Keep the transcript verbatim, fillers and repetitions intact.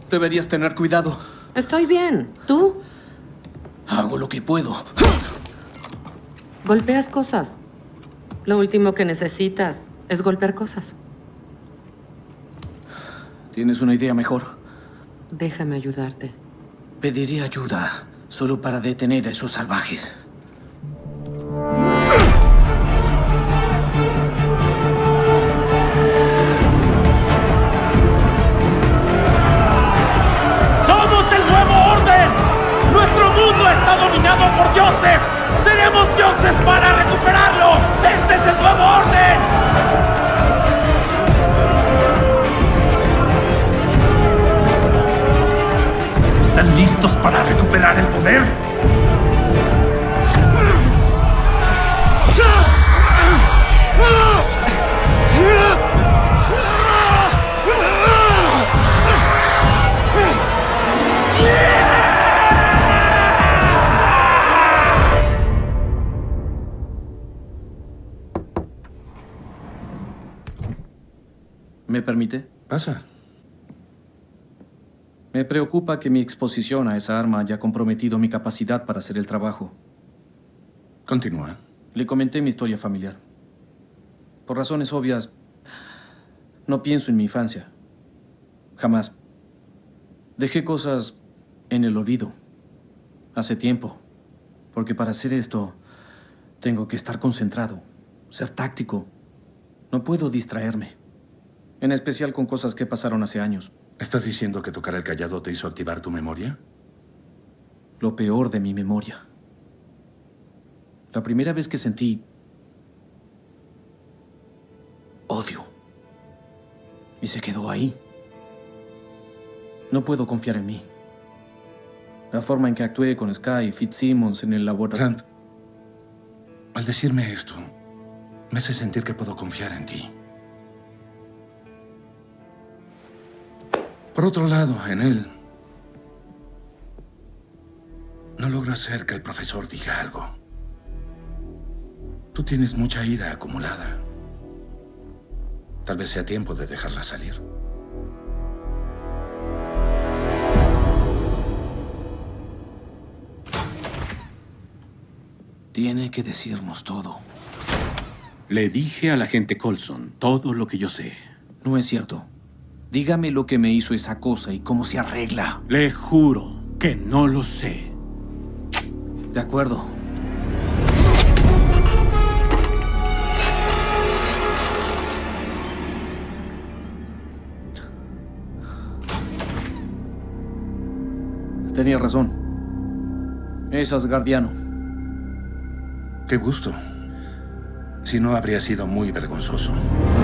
Deberías tener cuidado. Estoy bien. ¿Tú? Hago lo que puedo. Golpeas cosas. Lo último que necesitas es golpear cosas. ¿Tienes una idea mejor? Déjame ayudarte. Pediría ayuda solo para detener a esos salvajes. ¡Somos el nuevo orden! ¡Nuestro mundo está dominado por dioses! ¡Seremos dioses para recuperarlo! ¡Este es el nuevo orden! ¿Están listos para recuperar el poder? ¿Me permite? Pasa. Me preocupa que mi exposición a esa arma haya comprometido mi capacidad para hacer el trabajo. Continúa. Le comenté mi historia familiar. Por razones obvias, no pienso en mi infancia. Jamás. Dejé cosas en el olvido. Hace tiempo. Porque para hacer esto, tengo que estar concentrado, ser táctico. No puedo distraerme. En especial con cosas que pasaron hace años. ¿Estás diciendo que tocar el cayado te hizo activar tu memoria? Lo peor de mi memoria. La primera vez que sentí odio. Y se quedó ahí. No puedo confiar en mí. La forma en que actué con Sky y Fitzsimmons en el laboratorio. Grant, al decirme esto, me hace sentir que puedo confiar en ti. Por otro lado, en él, no logro hacer que el profesor diga algo. Tú tienes mucha ira acumulada. Tal vez sea tiempo de dejarla salir. Tiene que decirnos todo. Le dije al agente Coulson todo lo que yo sé. No es cierto. Dígame lo que me hizo esa cosa y cómo se arregla. Le juro que no lo sé. De acuerdo. Tenía razón. Es asgardiano. Qué gusto. Si no, habría sido muy vergonzoso.